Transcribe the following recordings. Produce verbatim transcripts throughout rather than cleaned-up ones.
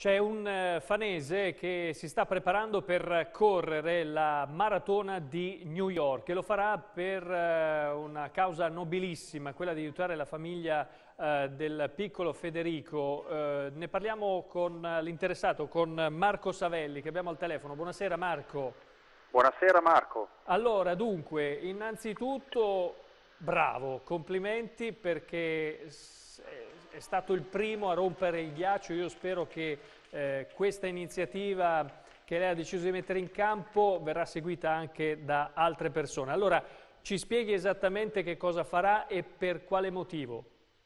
C'è un eh, fanese che si sta preparando per correre la maratona di New York e lo farà per eh, una causa nobilissima, quella di aiutare la famiglia eh, del piccolo Federico. Eh, ne parliamo con l'interessato, con Marco Savelli, che abbiamo al telefono. Buonasera Marco. Buonasera Marco. Allora, dunque, innanzitutto bravo, complimenti perché s- è stato il primo a rompere il ghiaccio. Io spero che eh, questa iniziativa che lei ha deciso di mettere in campo verrà seguita anche da altre persone. Allora, ci spieghi esattamente che cosa farà e per quale motivo?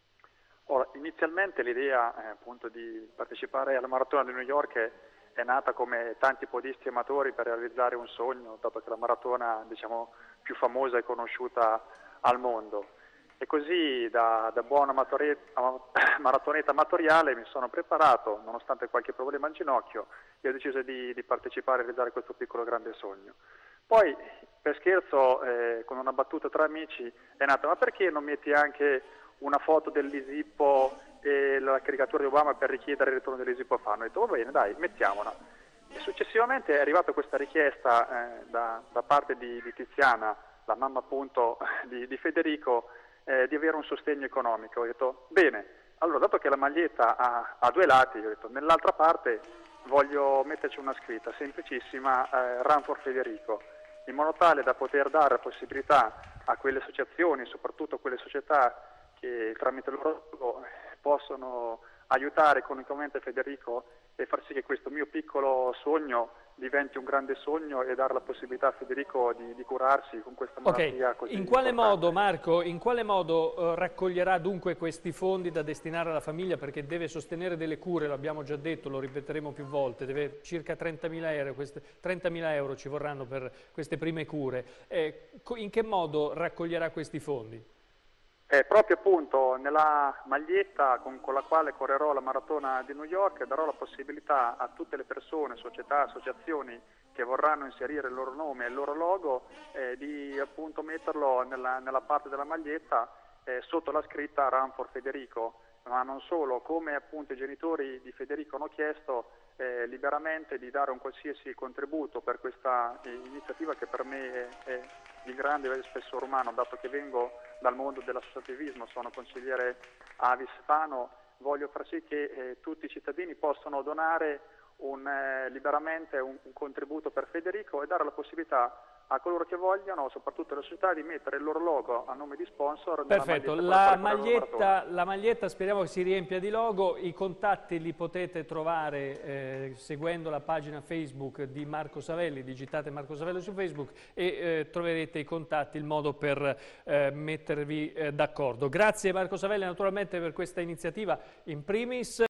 Ora, inizialmente l'idea eh, appunto di partecipare alla maratona di New York è, è nata come tanti podisti amatori per realizzare un sogno, dato che la maratona, diciamo, più famosa e conosciuta al mondo. E così da, da buon amatore, maratoneta amatoriale mi sono preparato, nonostante qualche problema al ginocchio, e ho deciso di, di partecipare a realizzare questo piccolo grande sogno. Poi, per scherzo, eh, con una battuta tra amici, è nata: ma perché non metti anche una foto dell'Isippo e la caricatura di Obama per richiedere il ritorno dell'Isippo a Fano? Ho detto, va bene, dai, mettiamola. E successivamente è arrivata questa richiesta eh, da, da parte di, di Tiziana, la mamma appunto di, di Federico, eh, di avere un sostegno economico. Ho detto, bene, allora dato che la maglietta ha, ha due lati, ho detto, nell'altra parte voglio metterci una scritta semplicissima, eh, Run for Federico, in modo tale da poter dare la possibilità a quelle associazioni, soprattutto a quelle società che tramite il loro logo possono aiutare economicamente Federico e far sì che questo mio piccolo sogno diventi un grande sogno e dare la possibilità a Federico di, di curarsi con questa malattia Ok, così in quale importante. modo Marco, in quale modo eh, raccoglierà dunque questi fondi da destinare alla famiglia, perché deve sostenere delle cure, l'abbiamo già detto, lo ripeteremo più volte, deve circa trentamila euro, queste, trentamila euro ci vorranno per queste prime cure. Eh, in che modo raccoglierà questi fondi? Eh, proprio appunto nella maglietta con, con la quale correrò la maratona di New York darò la possibilità a tutte le persone, società, associazioni che vorranno inserire il loro nome e il loro logo eh, di appunto metterlo nella, nella parte della maglietta eh, sotto la scritta Run for Federico, ma non solo, come appunto i genitori di Federico hanno chiesto eh, liberamente di dare un qualsiasi contributo per questa eh, iniziativa che per me è, è di grande spessore umano, dato che vengo dal mondo dell'associativismo, sono consigliere Avis Fano, voglio far sì che eh, tutti i cittadini possano donare un, eh, liberamente un, un contributo per Federico e dare la possibilità a coloro che vogliono, soprattutto alle società, di mettere il loro logo a nome di sponsor nella Perfetto, maglietta con la la quale corrono la maratona. maglietta, la maglietta speriamo che si riempia di logo, i contatti li potete trovare eh, seguendo la pagina Facebook di Marco Savelli, digitate Marco Savelli su Facebook e eh, troverete i contatti, il modo per eh, mettervi eh, d'accordo. Grazie Marco Savelli naturalmente per questa iniziativa in primis.